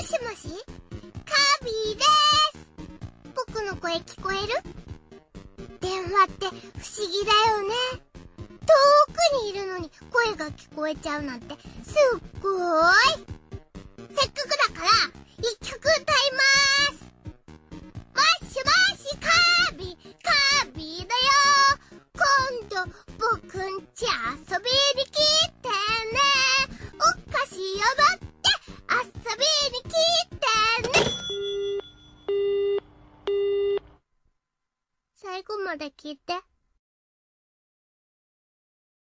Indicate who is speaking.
Speaker 1: しもし、カービィです。僕の声聞こえる？電話って不思議だよね。遠くにいるのに声が聞こえちゃうなんてすっごーい。せっかくだから一曲歌いまーす。もしもしカービィだよ。今度僕んち遊びに来てね。お菓子を持って遊びに来てね。最後まで聞いて。